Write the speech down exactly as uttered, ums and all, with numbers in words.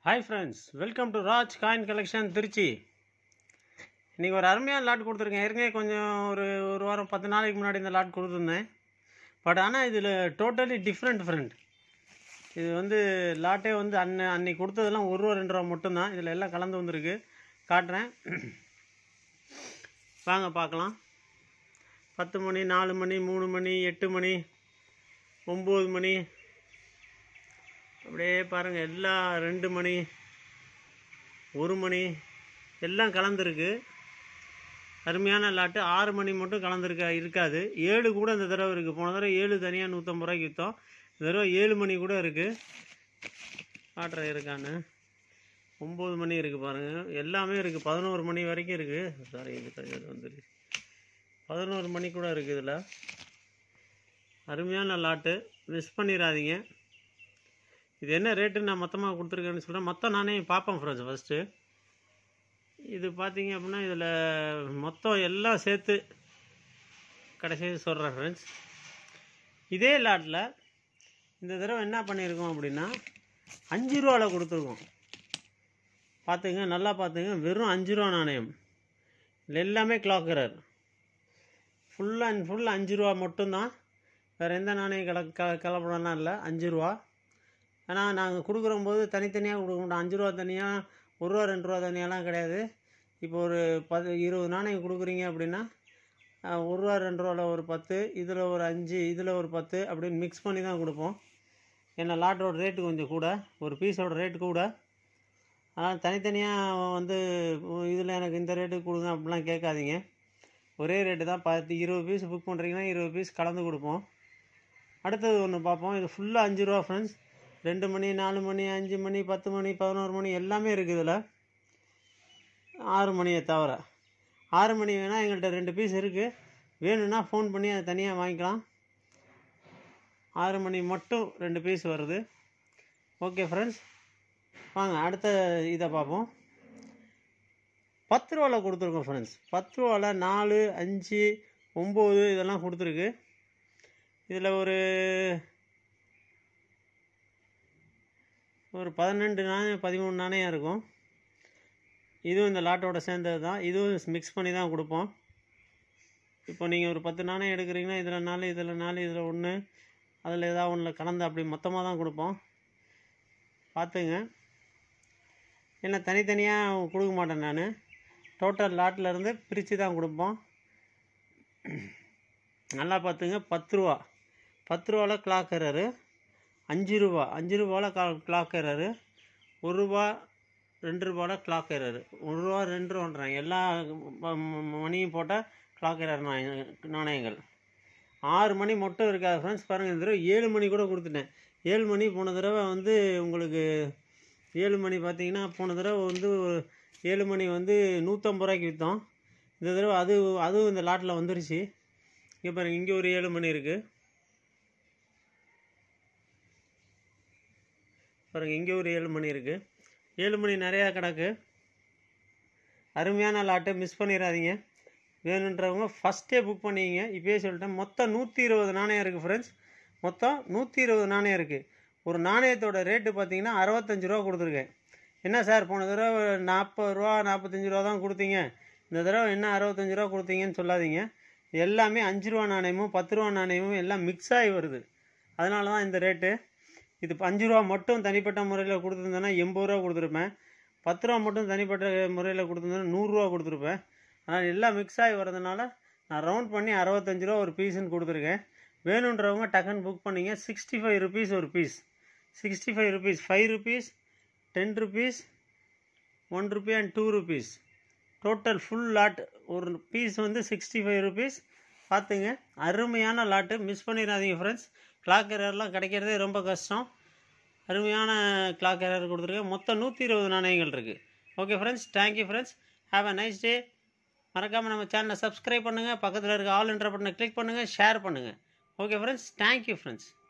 Hi friends, welcome to Raj Coin Collection Trichy. இன்றைக்கி ஒரு அருமையான லாட் கொடுத்துருக்கேன். ஏற்கனவே கொஞ்சம் ஒரு ஒரு வாரம் பத்து நாளைக்கு முன்னாடி இந்த லாட் கொடுத்துருந்தேன். பட் ஆனால் இதில் டோட்டலி டிஃப்ரெண்ட் ஃப்ரெண்ட். இது வந்து லாட்டே வந்து அன்னை அன்னைக்கு கொடுத்ததெல்லாம் ஒரு ரூபா ரெண்டு ரூபா மட்டும்தான். இதில் எல்லாம் கலந்து வந்துருக்கு. காட்டுறேன், வாங்க பார்க்கலாம். பத்து மணி, நாலு மணி, மூணு மணி, எட்டு மணி, ஒம்பது மணி, அப்படியே பாருங்கள், எல்லாம் ரெண்டு மணி, ஒரு மணி எல்லாம் கலந்துருக்கு. அருமையான லாட்டு. ஆறு மணி மட்டும் கலந்துருக்கா இருக்காது. ஏழு கூட இந்த தடவை இருக்குது. போன தடவை ஏழு தனியாக நூற்றம்பது ரூபாய்க்கு விற்றோம். இந்த தடவை ஏழு மணி கூட இருக்குது. காட்டுற இருக்கான்னு. ஒம்பது மணி இருக்குது பாருங்கள், எல்லாமே இருக்குது. பதினோரு மணி வரைக்கும் இருக்குது. சாரி, இது வந்துருக்கு. பதினோரு மணி கூட இருக்குது. இதில் அருமையான லாட்டு, மிஸ் பண்ணிடாதீங்க. இது என்ன ரேட்டுன்னு நான் மொத்தமாக கொடுத்துருக்கேன்னு சொல்கிறேன். மொத்தம் நானே பார்ப்பேன் ஃப்ரெண்ட்ஸ். ஃபஸ்ட்டு இது பார்த்தீங்க அப்படின்னா இதில் மொத்தம் எல்லாம் சேர்த்து கடைசியாக சொல்கிறேன் ஃப்ரெண்ட்ஸ். இதே லாட்டில் இந்த தடவை என்ன பண்ணியிருக்கோம் அப்படின்னா அஞ்சு ரூபாவில் கொடுத்துருக்கோம். பார்த்துங்க, நல்லா பார்த்துங்க. வெறும் அஞ்சு ரூபா நாணயம். இதில் எல்லாமே கிளாக்கரர். ஃபுல் அண்ட் ஃபுல் அஞ்சு ரூபா மட்டும்தான். வேறு எந்த நாணயம் கல க கலப்படம்லாம் இல்லை. அஞ்சு ரூபா. ஆனால் நாங்கள் கொடுக்குறம்போது தனித்தனியாக கொடுக்க மாட்டோம். அஞ்சு ரூபா தனியாக, ஒரு ரூபா ரெண்டு ரூபா தனியாலாம் கிடையாது. இப்போ ஒரு பத்து இருபது நாணயம் கொடுக்குறீங்க அப்படின்னா ஒரு ரூபா ரெண்டு ரூபாவில் ஒரு பத்து, இதில் ஒரு அஞ்சு, இதில் ஒரு பத்து அப்படின்னு மிக்ஸ் பண்ணி தான் கொடுப்போம். ஏன்னா லாட்டோட ரேட்டு கொஞ்சம் கூட, ஒரு பீஸோட ரேட்டு கூட. ஆனால் தனித்தனியாக வந்து இதில் எனக்கு இந்த ரேட்டுக்கு கொடுங்க அப்படிலாம் கேட்காதீங்க. ஒரே ரேட்டு தான். பத்து இருபது பீஸ் புக் பண்ணுறீங்கன்னா இருபது பீஸ் கலந்து கொடுப்போம். அடுத்தது ஒன்று பார்ப்போம். இது ஃபுல்லாக அஞ்சு ரூபா ஃப்ரெண்ட்ஸ். ரெண்டு மணி, நாலு மணி, அஞ்சு மணி, பத்து மணி, பதினோரு மணி எல்லாமே இருக்குது இதில். ஆறு மணியை தவிர. ஆறு மணி வேணால் எங்கள்கிட்ட ரெண்டு பீஸ் இருக்குது. வேணும்னா ஃபோன் பண்ணி அதை தனியாக வாங்கிக்கலாம். ஆறு மணி மட்டும் ரெண்டு பீஸ் வருது. ஓகே ஃப்ரெண்ட்ஸ், வாங்க அடுத்த இதை பார்ப்போம். பத்து ரூபாவில் கொடுத்துருக்கோம் ஃப்ரெண்ட்ஸ். பத்து ரூபாவில் நாலு, அஞ்சு, ஒம்பது இதெல்லாம் கொடுத்துருக்கு. இதில் ஒரு ஒரு பதினெண்டு நாணயம், பதிமூணு நாணயம் இருக்கும். இதுவும் இந்த லாட்டோட சேர்ந்தது தான். இதுவும் மிக்ஸ் பண்ணி தான் கொடுப்போம். இப்போ நீங்கள் ஒரு பத்து நாணயம் எடுக்கிறீங்கன்னா இதில் நாலு, இதில் நாலு, இதில் ஒன்று, அதில் ஏதாவது ஒன்றில் கலந்து அப்படி மொத்தமாக தான் கொடுப்போம். பார்த்துங்க, ஏன்னா தனித்தனியாக கொடுக்க மாட்டேன் நான். டோட்டல் லாட்டிலேருந்து பிரித்து தான் கொடுப்போம். நல்லா பார்த்துங்க. பத்து ரூபா பத்து ரூபாவில் கிளாக் எரரு. அஞ்சு ரூபா அஞ்சு ரூபாவில் கா கிளாக் எரரு. ஒரு ரூபா ரெண்டு ரூபாவில் கிளாக் எரரு. ஒரு ரூபா ரெண்டு ரூபான்றாங்க. எல்லா மணியும் போட்டால் கிளாக் எரர் நாணயங்கள். ஆறு மணி மட்டும் இருக்காது ஃப்ரெண்ட்ஸ். பாருங்கள், இந்த தடவை ஏழு மணி கூட கொடுத்துட்டேன். ஏழு மணி போன தடவை வந்து உங்களுக்கு ஏழு மணி பார்த்தீங்கன்னா போன தடவை வந்து ஏழு மணி வந்து நூற்றம்பது ரூபாய்க்கு விற்றோம். இந்த தடவை அது அதுவும் இந்த லாட்டில் வந்துருச்சு. இங்கே பாருங்கள், இங்கே ஒரு ஏழு மணி இருக்குது பாருங்கள். இங்கே ஒரு ஏழு மணி இருக்குது. ஏழு மணி நிறையா கிடக்கு. அருமையான லாட்டு, மிஸ் பண்ணிடாதீங்க. வேணுன்றவங்க ஃபஸ்ட்டே புக் பண்ணிங்க. இப்போயே சொல்லிட்டேன். மொத்தம் நூற்றி இருபது நாணயம் இருக்குது ஃப்ரெண்ட்ஸ். மொத்தம் நூற்றி இருபது நாணயம் இருக்குது. ஒரு நாணயத்தோட ரேட்டு பார்த்தீங்கன்னா அறுபத்தஞ்சு ரூபா கொடுத்துருக்கேன். என்ன சார், போன தடவை நாற்பது ரூபா நாற்பத்தஞ்சு ரூபா தான் கொடுத்தீங்க, இந்த தடவை என்ன அறுபத்தஞ்சு ரூபா கொடுத்தீங்கன்னு சொல்லாதீங்க. எல்லாமே அஞ்சு ரூபா நாணயமும் பத்து ரூபா நாணயமும் எல்லாம் மிக்ஸ் ஆகி வருது. அதனால தான் இந்த ரேட்டு. இது அஞ்சு ரூபா மட்டும் தனிப்பட்ட முறையில் கொடுத்துருந்தேன்னா எண்பது ரூபா கொடுத்துருப்பேன். பத்து ரூபா மட்டும் தனிப்பட்ட முறையில் கொடுத்துருந்தேன்னா நூறுரூவா கொடுத்துருப்பேன். ஆனால் எல்லாம் மிக்ஸ் ஆகி வரதுனால நான் ரவுண்ட் பண்ணி அறுபத்தஞ்சு ரூபா ஒரு பீஸுன்னு கொடுத்துருக்கேன். வேணுன்றவங்க டக்குன்னு புக் பண்ணிங்க. சிக்ஸ்டி ஃபைவ் ருபீஸ் ஒரு piece. Sixty five rupees five rupees ten rupees one rupee and two rupees. Total full lot ஒரு பீஸ் வந்து சிக்ஸ்டி ஃபைவ் ருபீஸ். பார்த்துங்க, அருமையான லாட்டு, மிஸ் பண்ணிடாதீங்க ஃப்ரெண்ட்ஸ். கிளாக் எரர்லாம் கிடைக்கிறதே ரொம்ப கஷ்டம். அருமையான கிளாக் எரர் கொடுத்துருக்கேன். மொத்தம் நூற்றி இருபது நாணயங்கள் இருக்குது. Okay friends, thank you friends. Have a nice day. மறக்காமல் நம்ம சேனலை சப்ஸ்கிரைப் பண்ணுங்கள். பக்கத்தில் இருக்க ஆல் என்ற பட்டனை கிளிக் பண்ணுங்கள், ஷேர் பண்ணுங்கள். Okay friends, thank you friends.